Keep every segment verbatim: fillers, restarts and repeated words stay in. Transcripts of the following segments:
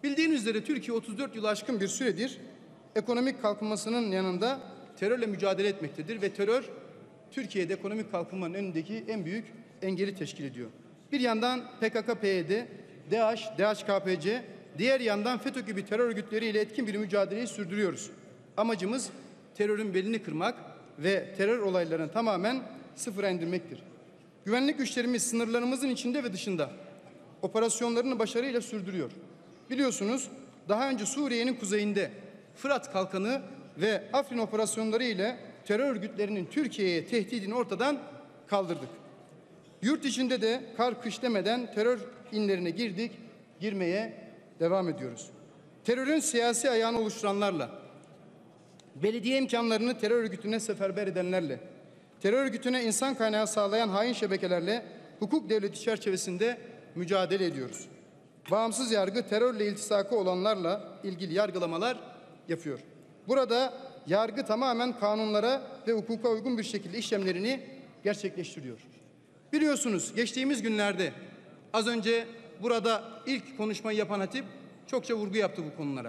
Bildiğiniz üzere Türkiye otuz dört yılı aşkın bir süredir ekonomik kalkınmasının yanında terörle mücadele etmektedir ve terör Türkiye'de ekonomik kalkınmanın önündeki en büyük engeli teşkil ediyor. Bir yandan P K K P Y D, DAEŞ, D H K P C, diğer yandan FETÖ gibi terör örgütleriyle etkin bir mücadeleyi sürdürüyoruz. Amacımız terörün belini kırmak ve terör olaylarını tamamen sıfıra indirmektir. Güvenlik güçlerimiz sınırlarımızın içinde ve dışında operasyonlarını başarıyla sürdürüyor. Biliyorsunuz daha önce Suriye'nin kuzeyinde Fırat Kalkanı ve Afrin operasyonları ile terör örgütlerinin Türkiye'ye tehdidini ortadan kaldırdık. Yurt içinde de kar kış demeden terör inlerine girdik, girmeye devam ediyoruz. Terörün siyasi ayağını oluşturanlarla, belediye imkanlarını terör örgütüne seferber edenlerle, terör örgütüne insan kaynağı sağlayan hain şebekelerle hukuk devleti çerçevesinde mücadele ediyoruz. Bağımsız yargı terörle iltisakı olanlarla ilgili yargılamalar yapıyor. Burada yargı tamamen kanunlara ve hukuka uygun bir şekilde işlemlerini gerçekleştiriyor. Biliyorsunuz geçtiğimiz günlerde az önce burada ilk konuşmayı yapan hatip çokça vurgu yaptı bu konulara.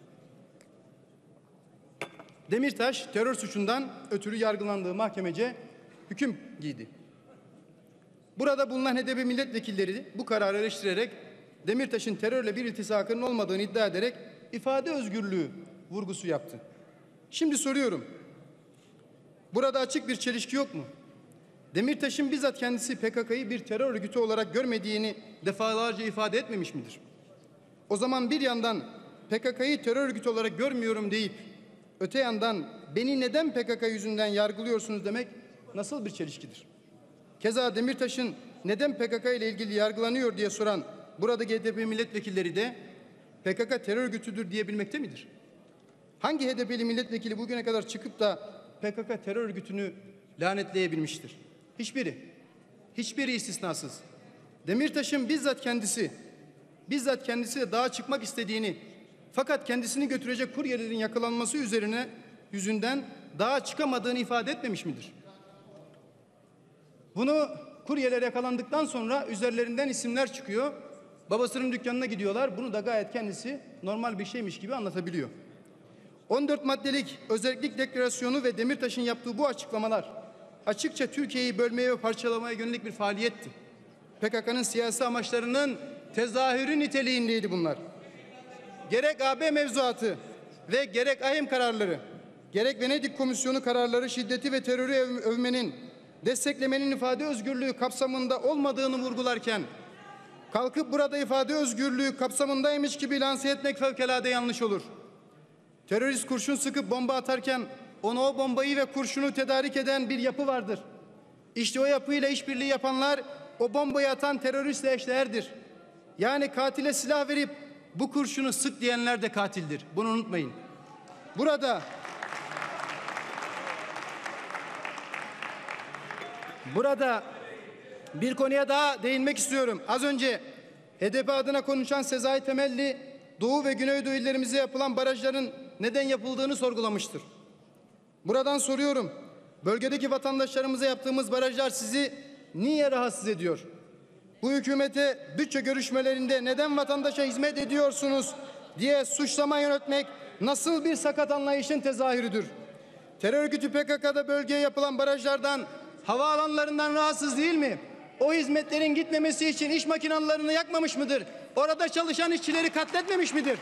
Demirtaş terör suçundan ötürü yargılandığı mahkemece hüküm giydi. Burada bulunan H D P milletvekilleri bu kararı eleştirerek Demirtaş'ın terörle bir iltisakının olmadığını iddia ederek ifade özgürlüğü vurgusu yaptı. Şimdi soruyorum, burada açık bir çelişki yok mu? Demirtaş'ın bizzat kendisi P K K'yı bir terör örgütü olarak görmediğini defalarca ifade etmemiş midir? O zaman bir yandan P K K'yı terör örgütü olarak görmüyorum deyip öte yandan beni neden P K K yüzünden yargılıyorsunuz demek nasıl bir çelişkidir? Keza Demirtaş'ın neden P K K ile ilgili yargılanıyor diye soran buradaki H D P milletvekilleri de P K K terör örgütüdür diyebilmekte midir? Hangi H D P'li milletvekili bugüne kadar çıkıp da P K K terör örgütünü lanetleyebilmiştir? Hiçbiri. Hiçbiri istisnasız. Demirtaş'ın bizzat kendisi, bizzat kendisi de dağa çıkmak istediğini fakat kendisini götürecek kuryelerin yakalanması üzerine yüzünden dağa çıkamadığını ifade etmemiş midir? Bunu kuryeler yakalandıktan sonra üzerlerinden isimler çıkıyor. Babasının dükkanına gidiyorlar. Bunu da gayet kendisi normal bir şeymiş gibi anlatabiliyor. on dört maddelik özellik deklarasyonu ve Demirtaş'ın yaptığı bu açıklamalar açıkça Türkiye'yi bölmeye ve parçalamaya yönelik bir faaliyetti. P K K'nın siyasi amaçlarının tezahürü niteliğindeydi bunlar. Gerek A B mevzuatı ve gerek A Y M kararları, gerek Venedik Komisyonu kararları şiddeti ve terörü öv övmenin, desteklemenin ifade özgürlüğü kapsamında olmadığını vurgularken, kalkıp burada ifade özgürlüğü kapsamındaymış gibi lanse etmek fevkalade yanlış olur. Terörist kurşun sıkıp bomba atarken ona o bombayı ve kurşunu tedarik eden bir yapı vardır. İşte o yapıyla işbirliği yapanlar o bombayı atan teröristle eşdeğerdir. Yani katile silah verip bu kurşunu sık diyenler de katildir. Bunu unutmayın. Burada Burada bir konuya daha değinmek istiyorum. Az önce H D P adına konuşan Sezai Temelli, Doğu ve Güneydoğu illerimize yapılan barajların neden yapıldığını sorgulamıştır. Buradan soruyorum, bölgedeki vatandaşlarımıza yaptığımız barajlar sizi niye rahatsız ediyor? Bu hükümete bütçe görüşmelerinde neden vatandaşa hizmet ediyorsunuz diye suçlama yönetmek nasıl bir sakat anlayışın tezahürüdür? Terör örgütü P K K'da bölgeye yapılan barajlardan, havaalanlarından rahatsız değil mi? O hizmetlerin gitmemesi için iş makinelerini yakmamış mıdır? Orada çalışan işçileri katletmemiş midir?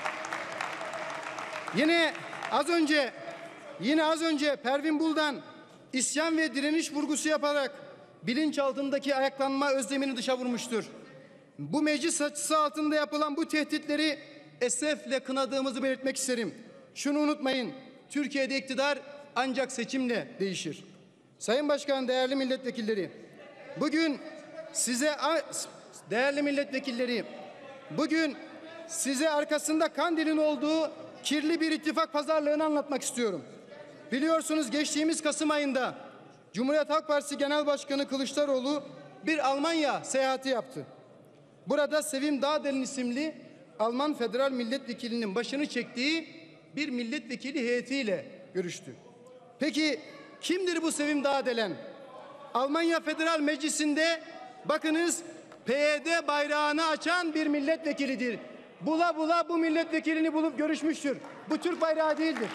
Yine az önce Yine az önce Pervin Buldan isyan ve direniş vurgusu yaparak bilinçaltındaki ayaklanma özlemini dışa vurmuştur. Bu meclis açısı altında yapılan bu tehditleri esefle kınadığımızı belirtmek isterim. Şunu unutmayın, Türkiye'de iktidar ancak seçimle değişir. Sayın Başkan, değerli milletvekilleri, bugün size değerli milletvekilleri, bugün size arkasında Kandil'in olduğu kirli bir ittifak pazarlığını anlatmak istiyorum. Biliyorsunuz geçtiğimiz Kasım ayında Cumhuriyet Halk Partisi Genel Başkanı Kılıçdaroğlu bir Almanya seyahati yaptı. Burada Sevim Dağdelen isimli Alman federal milletvekilinin başını çektiği bir milletvekili heyetiyle görüştü. Peki kimdir bu Sevim Dağdelen? Almanya Federal Meclisi'nde bakınız P Y D bayrağını açan bir milletvekilidir. bula bula bu milletvekilini bulup görüşmüştür. Bu Türk bayrağı değildir.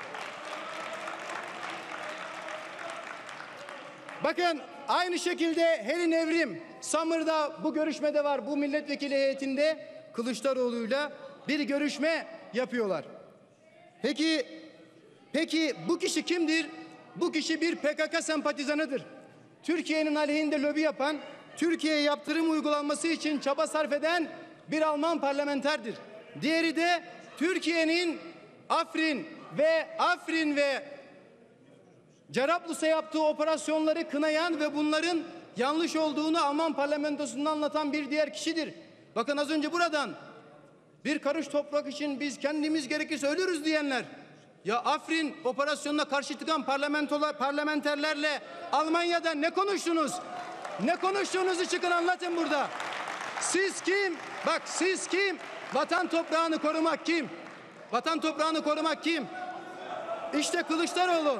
Bakın aynı şekilde Helin Evrim Samır'da bu görüşmede var. Bu milletvekili heyetinde Kılıçdaroğlu'yla bir görüşme yapıyorlar. Peki, peki bu kişi kimdir? Bu kişi bir P K K sempatizanıdır. Türkiye'nin aleyhinde lobi yapan, Türkiye'ye yaptırım uygulanması için çaba sarf eden bir Alman parlamenterdir. Diğeri de Türkiye'nin Afrin ve Afrin ve Cerablus'a yaptığı operasyonları kınayan ve bunların yanlış olduğunu Alman parlamentosunda anlatan bir diğer kişidir. Bakın az önce buradan bir karış toprak için biz kendimiz gerekirse ölürüz diyenler, ya Afrin operasyonuna karşı çıkan parlamentolar, parlamenterlerle Almanya'da ne konuştunuz? Ne konuştuğunuzu çıkın anlatın burada. Siz kim? Bak siz kim? Vatan toprağını korumak kim? Vatan toprağını korumak kim? İşte Kılıçdaroğlu.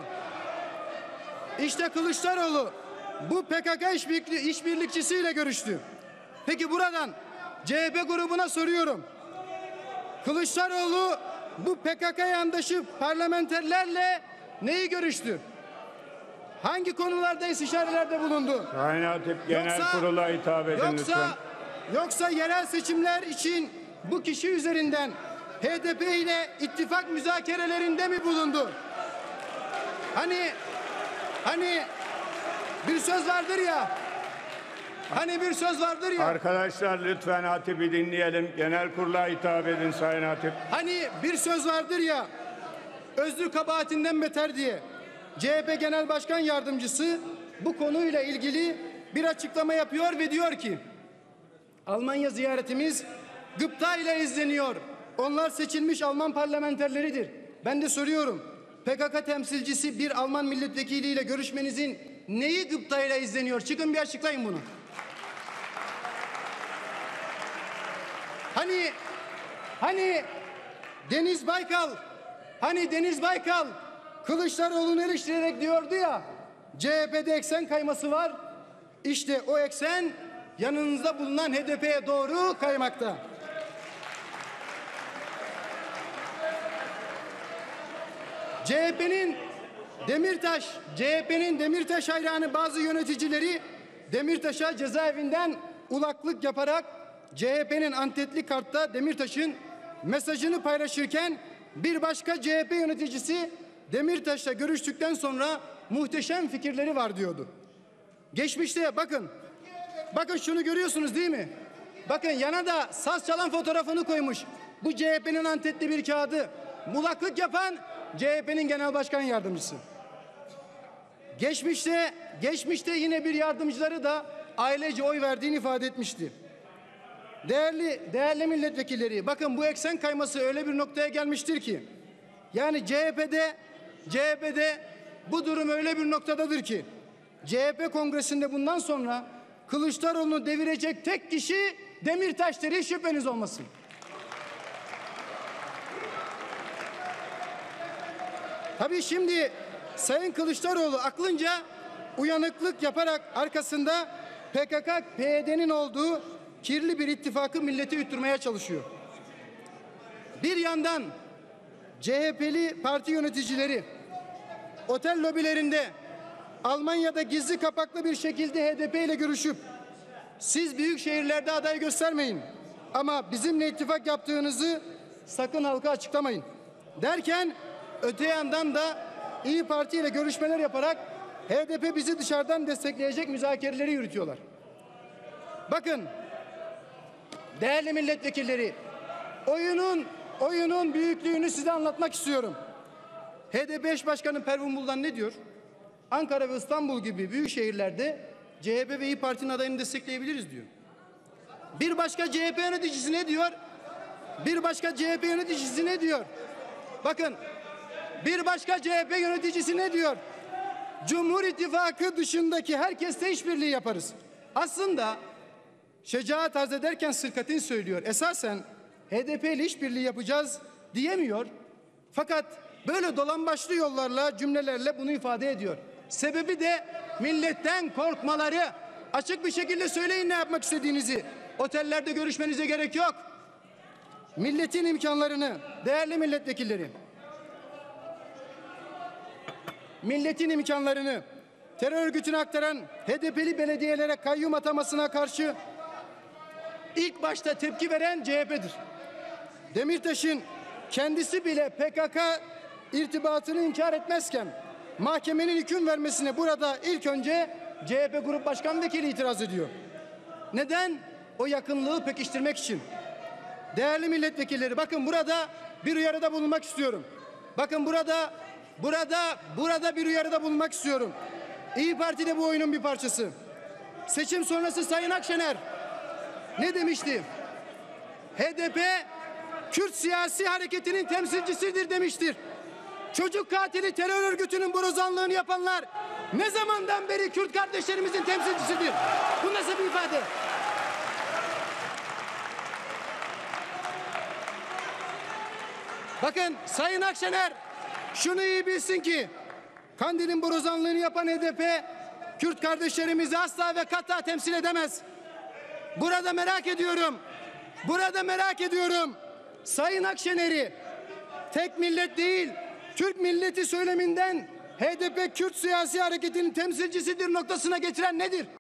İşte Kılıçdaroğlu bu P K K işbirlikçisiyle görüştü. Peki buradan C H P grubuna soruyorum. Kılıçdaroğlu bu P K K yandaşı parlamenterlerle neyi görüştü? Hangi konularda istişarelerde bulundu? Sayın Hatip Genel Yoksa- Kurul'a hitap edin Yoksa, lütfen. yoksa yerel seçimler için bu kişi üzerinden H D P ile ittifak müzakerelerinde mi bulundu? Hani hani bir söz vardır ya. Hani bir söz vardır ya. Arkadaşlar lütfen Hatip'i dinleyelim. Genel Kurul'a hitap edin Sayın Hatip. Hani bir söz vardır ya. Özrü kabahatinden beter diye. C H P Genel Başkan Yardımcısı bu konuyla ilgili bir açıklama yapıyor ve diyor ki Almanya ziyaretimiz gıpta ile izleniyor. Onlar seçilmiş Alman parlamenterleridir. Ben de soruyorum. P K K temsilcisi bir Alman milletvekiliyle görüşmenizin neyi gıpta ile izleniyor? Çıkın bir açıklayın bunu. Hani hani Deniz Baykal hani Deniz Baykal Kılıçdaroğlu'nu eleştirerek diyordu ya, C H P'de eksen kayması var. İşte o eksen yanınızda bulunan H D P'ye doğru kaymakta. C H P'nin Demirtaş, C H P'nin Demirtaş hayranı bazı yöneticileri Demirtaş'a cezaevinden ulaklık yaparak C H P'nin antetli kartta Demirtaş'ın mesajını paylaşırken bir başka C H P yöneticisi Demirtaş'la görüştükten sonra muhteşem fikirleri var diyordu. Geçmişte bakın, bakın şunu görüyorsunuz değil mi? Bakın yana da saz çalan fotoğrafını koymuş. Bu C H P'nin antetli bir kağıdı. Mulaklık yapan C H P'nin genel başkan yardımcısı. Geçmişte, geçmişte yine bir yardımcıları da ailece oy verdiğini ifade etmişti. Değerli, değerli milletvekilleri, bakın bu eksen kayması öyle bir noktaya gelmiştir ki, yani C H P'de, C H P'de bu durum öyle bir noktadadır ki, C H P kongresinde bundan sonra Kılıçdaroğlu'nu devirecek tek kişi Demirtaş'tır, hiç şüpheniz olmasın. Tabii şimdi Sayın Kılıçdaroğlu aklınca uyanıklık yaparak arkasında P K K P Y D'nin olduğu kirli bir ittifakı millete yutturmaya çalışıyor. Bir yandan C H P'li parti yöneticileri otel lobilerinde Almanya'da gizli kapaklı bir şekilde H D P ile görüşüp siz büyük şehirlerde aday göstermeyin ama bizimle ittifak yaptığınızı sakın halka açıklamayın derken öte yandan da İyi Parti ile görüşmeler yaparak H D P bizi dışarıdan destekleyecek müzakereleri yürütüyorlar. Bakın değerli milletvekilleri, oyunun oyunun büyüklüğünü size anlatmak istiyorum. H D P eş başkanı Pervin Buldan ne diyor? Ankara ve İstanbul gibi büyük şehirlerde C H P ve İyi Parti'nin adayını destekleyebiliriz diyor. Bir başka C H P yöneticisi ne diyor? Bir başka C H P yöneticisi ne diyor? Bakın, bir başka C H P yöneticisi ne diyor? Cumhur İttifakı dışındaki herkesle işbirliği yaparız. Aslında şecaat arz ederken Sırkatin söylüyor. Esasen H D P ile işbirliği yapacağız diyemiyor. Fakat böyle dolambaçlı yollarla, cümlelerle bunu ifade ediyor. Sebebi de milletten korkmaları. Açık bir şekilde söyleyin ne yapmak istediğinizi. Otellerde görüşmenize gerek yok. milletin imkanlarını, değerli milletvekilleri, milletin imkanlarını terör örgütüne aktaran H D P'li belediyelere kayyum atamasına karşı ilk başta tepki veren C H P'dir. Demirtaş'ın kendisi bile P K K irtibatını inkar etmezken mahkemenin hüküm vermesine burada ilk önce C H P Grup Başkan Vekili itiraz ediyor. Neden? O yakınlığı pekiştirmek için. Değerli milletvekilleri, bakın burada bir uyarıda bulunmak istiyorum. Bakın burada, burada, burada bir uyarıda bulunmak istiyorum. İYİ Parti de bu oyunun bir parçası. Seçim sonrası Sayın Akşener ne demişti? H D P Kürt siyasi hareketinin temsilcisidir demiştir. Çocuk katili terör örgütünün borazanlığını yapanlar ne zamandan beri Kürt kardeşlerimizin temsilcisidir? Bu nasıl bir ifade? Bakın Sayın Akşener şunu iyi bilsin ki Kandil'in borazanlığını yapan H D P Kürt kardeşlerimizi asla ve kata temsil edemez. Burada merak ediyorum. Burada merak ediyorum. Sayın Akşener'i tek millet değil, Türk milleti söyleminden H D P Kürt siyasi hareketinin temsilcisidir noktasına getiren nedir?